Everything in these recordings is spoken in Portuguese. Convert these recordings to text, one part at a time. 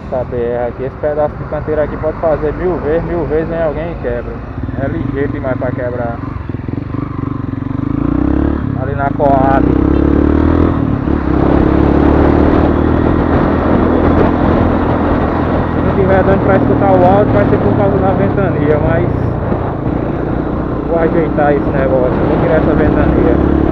essa BR aqui, esse pedaço de canteiro aqui pode fazer mil vezes vem alguém e quebra. É ligeiro demais pra quebrar. Ali na Coab. Se não tiver dando pra escutar o áudio, vai ser por causa da ventania, mas vou ajeitar esse negócio, vou tirar essa ventania.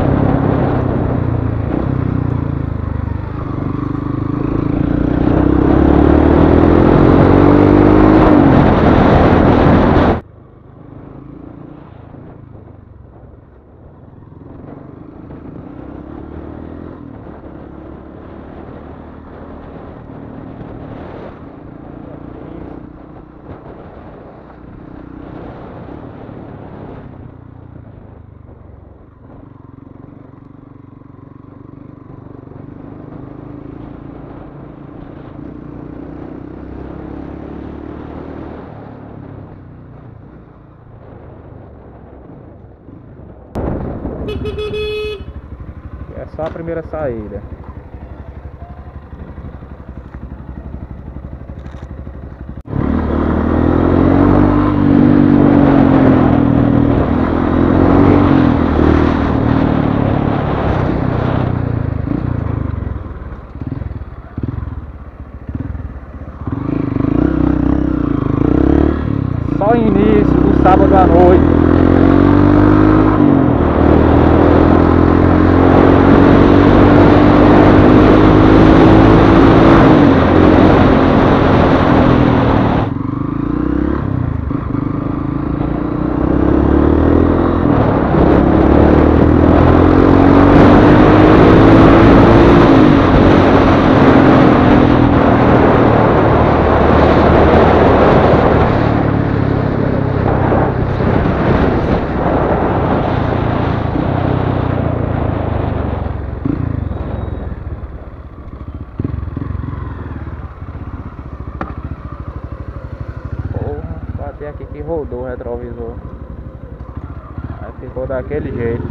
É só a primeira saída. Só o início do sábado à noite. Até aqui que rodou o retrovisor. Aí ficou daquele jeito.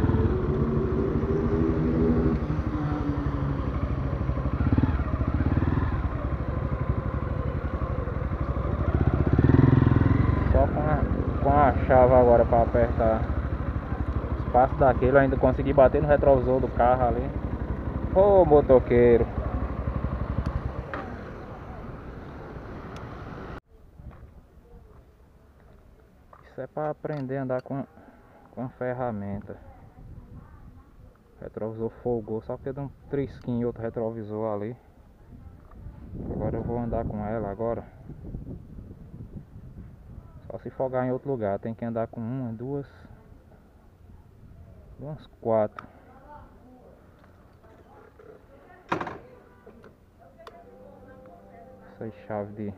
Só com a chave agora para apertar. O espaço daquele eu ainda consegui bater no retrovisor do carro ali. Ô motoqueiro. Isso é para aprender a andar com a ferramenta. O retrovisor folgou, só porque deu um trisquinho em outro retrovisor ali. Agora eu vou andar com ela agora. Só se folgar em outro lugar, tem que andar com uma, duas, umas quatro. Essas chaves de...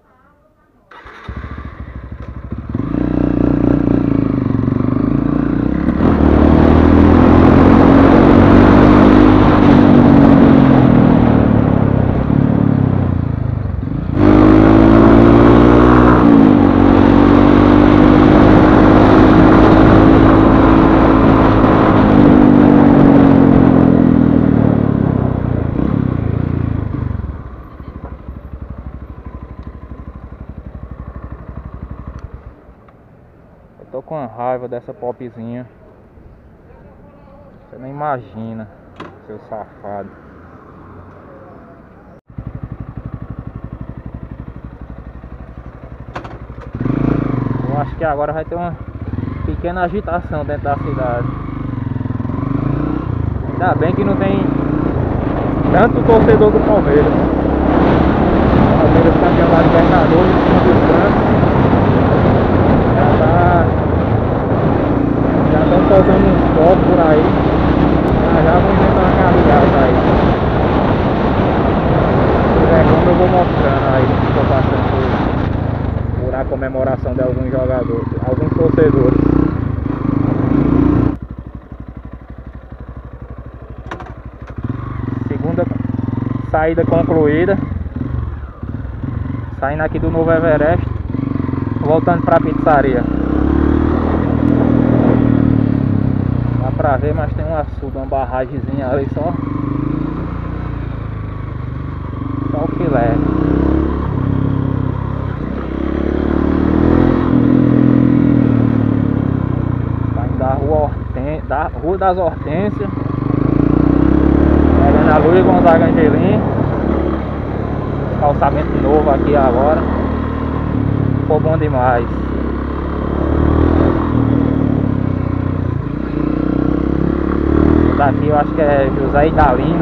Tô com raiva dessa popzinha. Você nem imagina, seu safado. Eu acho que agora vai ter uma pequena agitação dentro da cidade. Ainda bem que não tem tanto torcedor do Palmeiras. O Palmeiras campeão da Libertadores, em cima dos Santos. Já estão soltando uns fogos por aí. Já vou inventar uma carregada aí. Se tiver como eu vou mostrando aí. Estou passando por a comemoração de alguns jogadores, alguns torcedores. Segunda saída concluída. Saindo aqui do Novo Everest, voltando para a pizzaria. Dá pra ver, mas tem um açude, uma barragemzinha ali só o filé. da Rua das Hortênsias, Helena Luiz Gonzaga Angelim. Calçamento novo aqui agora. Ficou bom demais. Daqui eu acho que é José Idalina.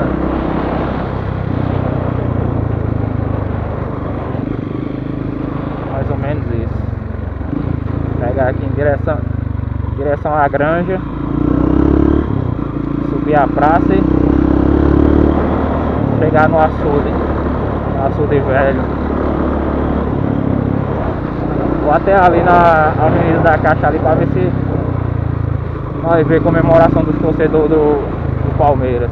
Mais ou menos isso. Pegar aqui em direção à Granja, subir a praça e chegar no açude velho. Vou até ali na Avenida da Caixa ali pra ver se nós vemos comemoração dos torcedores do Palmeiras.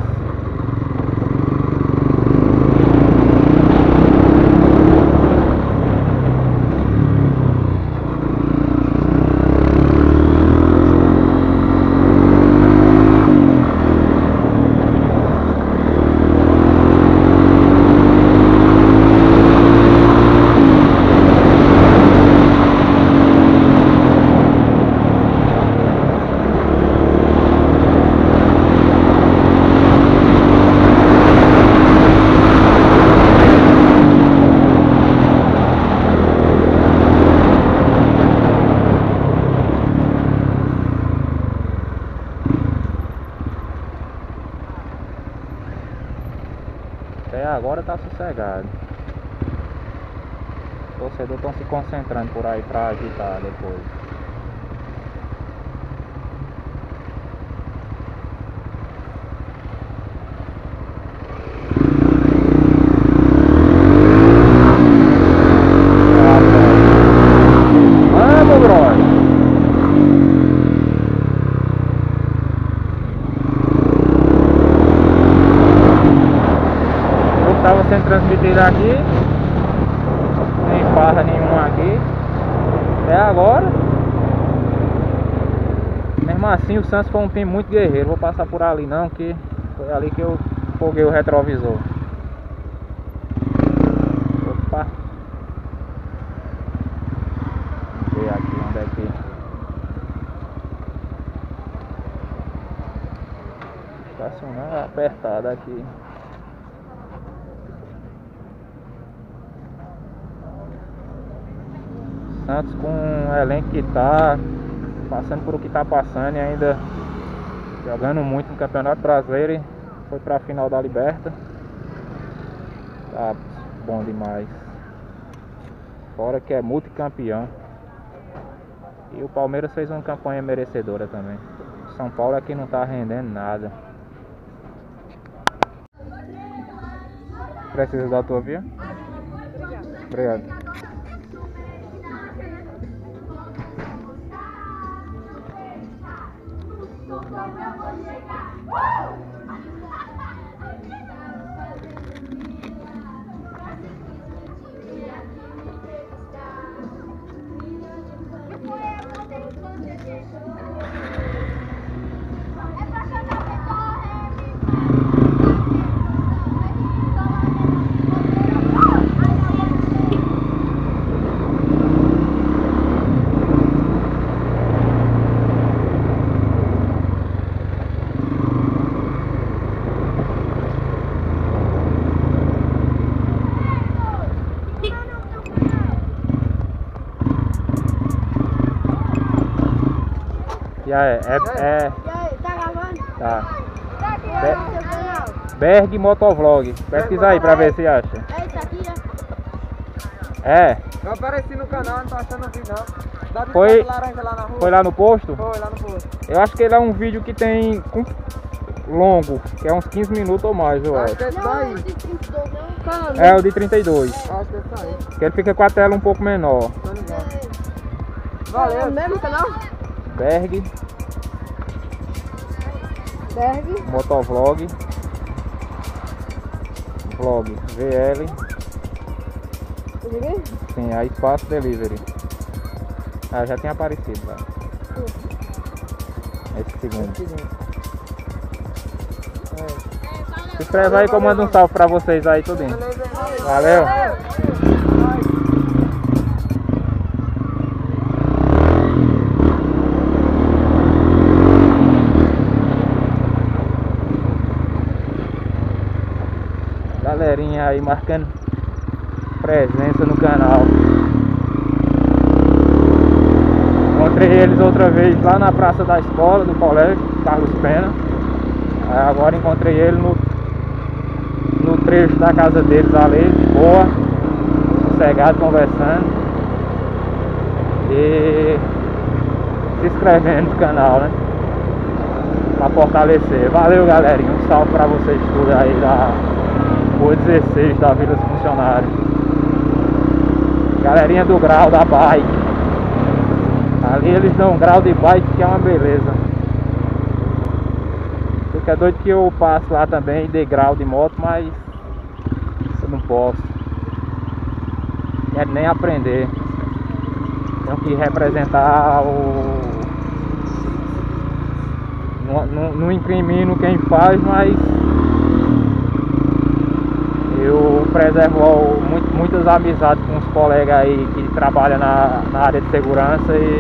Até agora tá sossegado. Os torcedores estão se concentrando por aí pra agitar depois. Vamos, brother! Estava sendo transmitido aqui, nem farra nenhuma aqui até agora. Mesmo assim o Santos foi um time muito guerreiro. Vou passar por ali não, que foi ali que eu foguei o retrovisor. Opa, vamos ver aqui onde é que estacionar apertado aqui. Santos com o elenco que tá passando por o que tá passando e ainda jogando muito no Campeonato Brasileiro e foi pra final da Liberta. Tá bom demais. Fora que é multicampeão. E o Palmeiras fez uma campanha merecedora também. São Paulo aqui não tá rendendo nada. Precisa da tua via? Obrigado. E aí, E aí, tá gravando? Tá. Qual é o seu canal? Berg Motovlog. Pesquisa aí pra ver se acha. É isso aqui, É. Eu apareci no canal, não tô achando o vídeo não. Dá Foi- bicicleta laranja lá na rua. Foi lá no posto? Foi lá no posto. Eu acho que ele é um vídeo que tem longo, que é uns 15 minutos ou mais, eu Acho acho. que é isso Não, daí. esse 32 não. É o de 32. Acho que é isso aí. Que ele fica com a tela um pouco menor. Tô ligado. É o Valeu. mesmo canal? Berg Berg. Motovlog. Vlog. VL. Consegui? Sim, aí espaço delivery. Ah, já tinha aparecido lá. Esse segundo. Se inscreve aí que eu mando um salve pra vocês aí, tudinho. Valeu. Galerinha aí marcando presença no canal. Encontrei eles outra vez lá na praça da escola, do colégio Carlos Pena. Aí agora encontrei ele no trecho da casa deles ali, de boa, sossegado, conversando e se inscrevendo no canal, né? Pra fortalecer. Valeu, galerinha. Um salve pra vocês tudo aí da Rua 16 da Vila dos Funcionários. Galerinha do grau da bike. Ali eles dão grau de bike, que é uma beleza. Fica doido que eu passo lá também e dê grau de moto, mas eu não posso. Quero nem aprender. Tenho que representar o... Não incrimino quem faz, mas eu preservo muitas amizades com os colegas aí que trabalham na área de segurança, e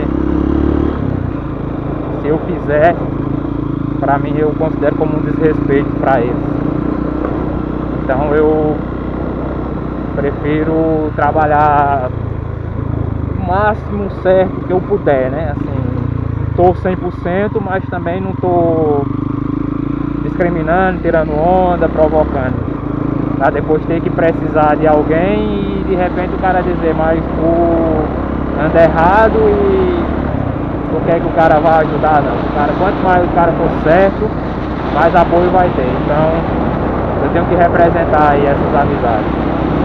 se eu fizer, pra mim eu considero como um desrespeito pra eles. Então eu prefiro trabalhar o máximo certo que eu puder, né? Assim, tô 100%, mas também não tô discriminando, tirando onda, provocando, pra depois ter que precisar de alguém e de repente o cara dizer, mas tu anda errado e tu quer que o cara vá ajudar? Não, o cara, quanto mais o cara for certo, mais apoio vai ter. Então eu tenho que representar aí essas amizades.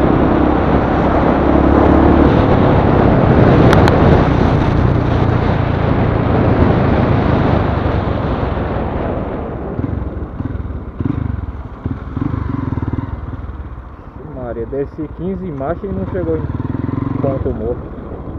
Desci 15 marchas e não chegou em ponto morto.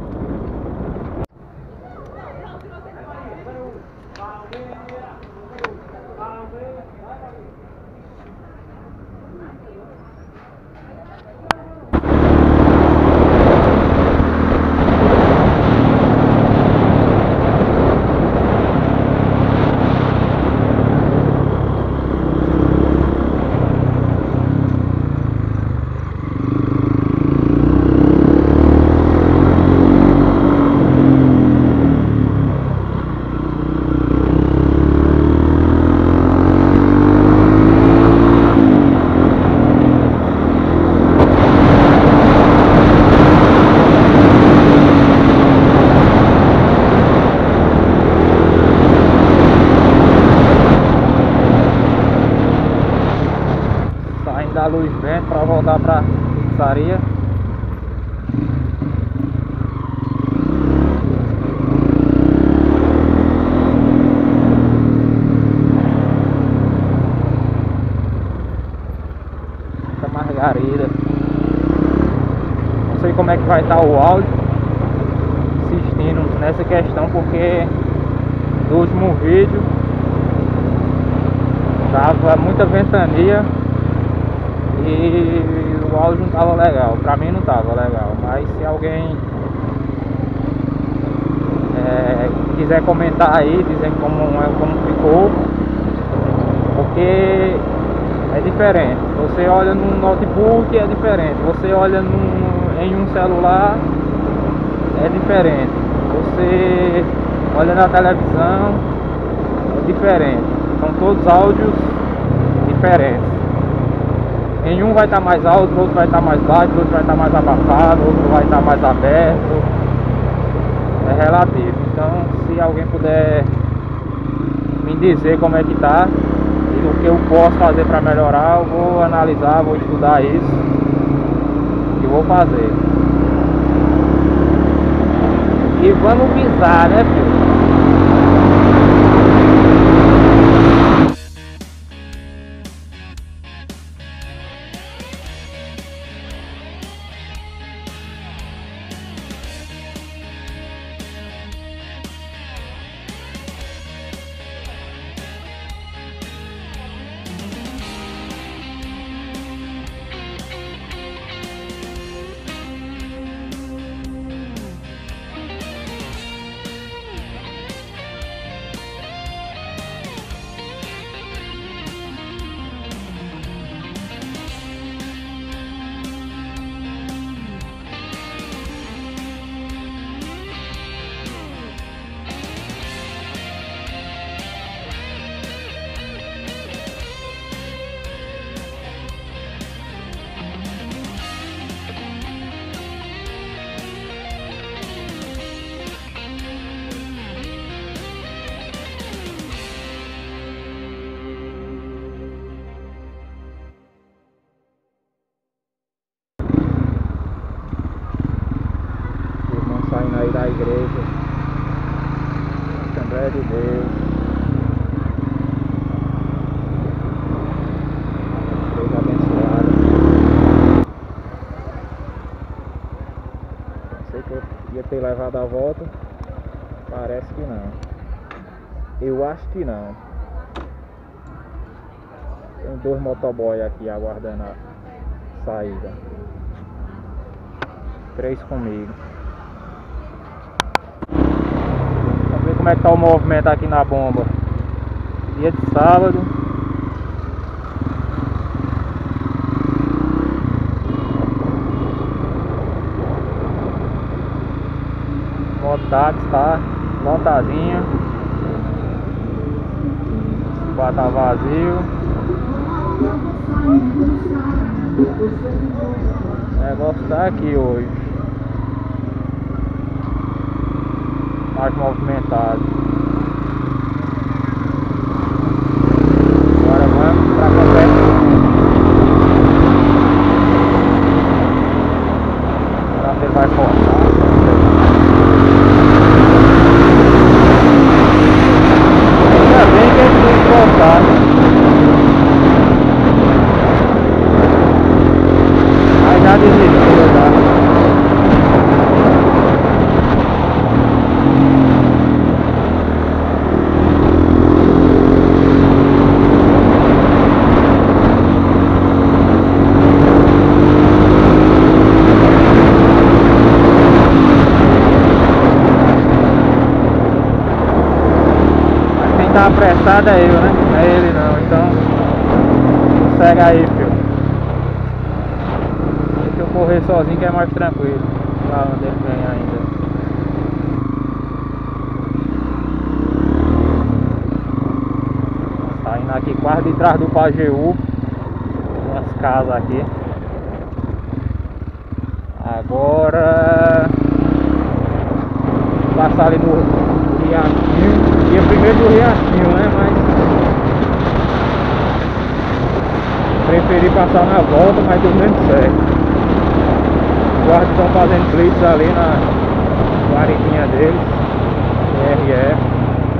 Da Luz Vento para voltar para pizzaria. Margarida. Não sei como é que vai estar o áudio assistindo nessa questão, porque no último vídeo tava muita ventania e o áudio não tava legal. Pra mim não tava legal, mas se alguém quiser comentar aí, dizendo como ficou, porque é diferente. Você olha num notebook, é diferente. Você olha em um celular, é diferente. Você olha na televisão, é diferente. São todos áudios diferentes. Em um vai estar mais alto, outro vai estar mais baixo, outro vai estar mais abafado, outro vai estar mais aberto. É relativo. Então, se alguém puder me dizer como é que tá e o que eu posso fazer para melhorar, eu vou analisar, vou estudar isso e vou fazer. E vamos pisar, né, filho? Saindo aí da igreja Assembleia de Deus. Deus abençoado. Pensei que eu ia ter levado a volta. Parece que não. Eu acho que não. Tem 2 motoboys aqui aguardando a saída. 3 comigo. Vamos ver como é que tá o movimento aqui na bomba. Dia de sábado. O mototáxi tá lotadinho. O bar tá vazio. O negócio tá aqui hoje. Mais movimentado. Agora vamos pra competição. Será que ele vai forçar? Ainda bem que ele tem que forçar. Aí já desistiu, tá? Quem tá apressado é eu, né? Não é ele não, então segue aí, filho. Deixa eu correr sozinho que é mais tranquilo. Lá onde ele vem ainda. Saindo aqui quase de trás do Pajeú. Umas casas aqui. Agora passar ali no Riachinho. Ia primeiro do Riachinho, né? Mas preferi passar na volta, mas deu mesmo certo. Os guardas estão fazendo blitz ali na guaripinha deles. RF.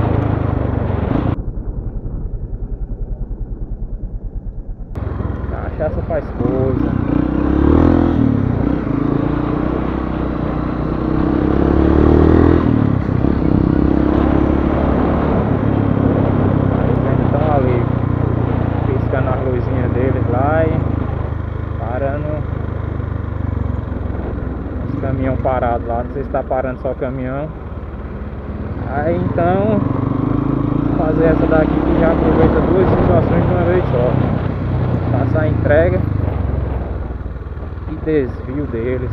Cachaça faz coisa. As luzinhas deles lá e parando os caminhão parados lá, não sei se está parando só caminhão. Aí então fazer essa daqui que já aproveita 2 situações de uma vez só. Passar a entrega e desvio deles.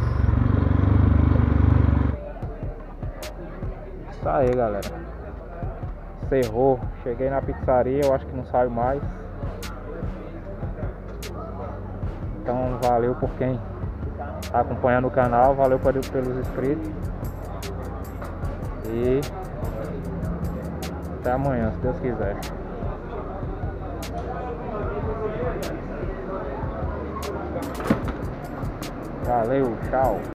Isso aí, galera. Encerrou, cheguei na pizzaria, eu acho que não saio mais. Então valeu por quem está acompanhando o canal, valeu pelos inscritos. E até amanhã, se Deus quiser. Valeu, tchau.